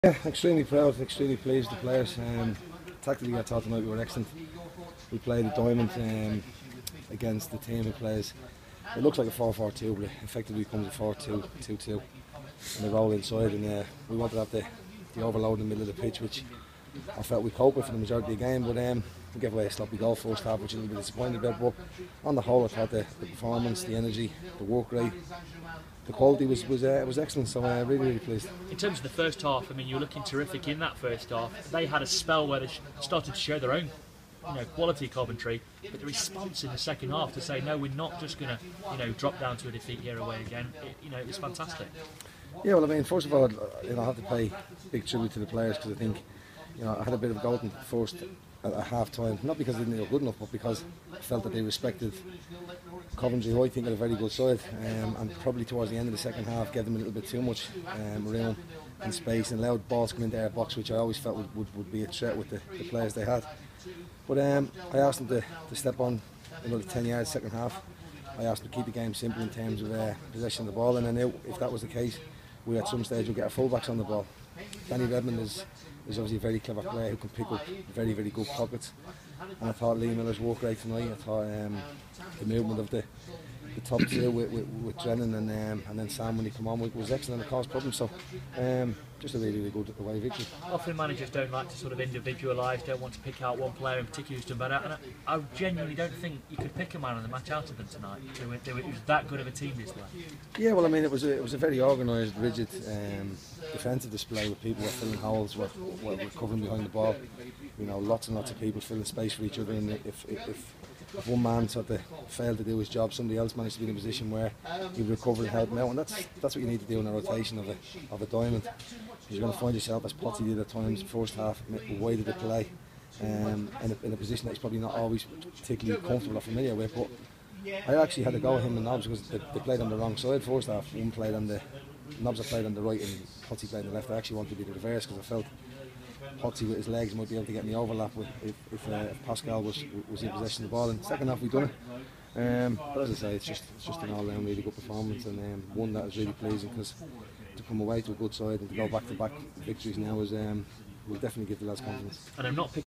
Yeah, extremely proud, extremely pleased with the players. Tactically, I thought tonight we were excellent. We played a diamond against the team who plays. It looks like a 4-4-2, but it effectively becomes a 4-2-2-2. And they roll inside, and we wanted to have the overload in the middle of the pitch, which I felt we coped with for the majority of the game. But we gave away a sloppy goal first half, which I was a little bit disappointed about. But on the whole, I thought the performance, the energy, the work rate, the quality was excellent. So really pleased. In terms of the first half, I mean, you were looking terrific in that first half. They had a spell where they started to show their own, quality, Coventry, but the response in the second half to say no, we're not just going to, drop down to a defeat here away again. It was fantastic. Yeah, well, I mean, first of all, I have to pay big tribute to the players because I think, I had a bit of a go at them first at half time, not because they didn't do good enough, but because I felt that they respected Coventry, who I think are a very good side, and probably towards the end of the second half gave them a little bit too much room and space and allowed balls to come into our box, which I always felt would be a threat with the players they had. But I asked them to step on another 10 yards second half. I asked them to keep the game simple in terms of possession of the ball, and I knew if that was the case, we at some stage would get our fullbacks on the ball. Danny Redmond is obviously a very clever player who can pick up very, very good pockets. And I thought Lee Miller's work rate tonight, I thought the movement of the top two with Drennan and then Sam when he came on was excellent and caused problems. So just a really, really good away victory. Often managers don't like to sort of individualise, don't want to pick out one player in particular who's done better. And I genuinely don't think you could pick a man of the match out of them tonight. It was that good of a team this way. Yeah, well, I mean, it was a very organised, rigid defensive display with people were filling holes, were covering behind the ball. Lots and lots of people filling space for each other, and if one man sort of failed to do his job, somebody else managed to be in a position where he would recover and help him out, and that's what you need to do in a rotation of a diamond. You're going to find yourself, as Potty did at times, first half, wide of the play, in a position that he's probably not always particularly comfortable or familiar with. But I actually had to go with him and Nobbs because they played on the wrong side first half. One played on the Nobbs played on the right and Potty played on the left. I actually wanted to be the reverse because I felt Potty with his legs might be able to get me overlap if Pascal was in possession of the ball. In the second half we done it. But as I say, it's just an all-round really good performance, and one that is really pleasing because to come away to a good side and to go back-to-back victories now is will definitely give the lads confidence. And I'm not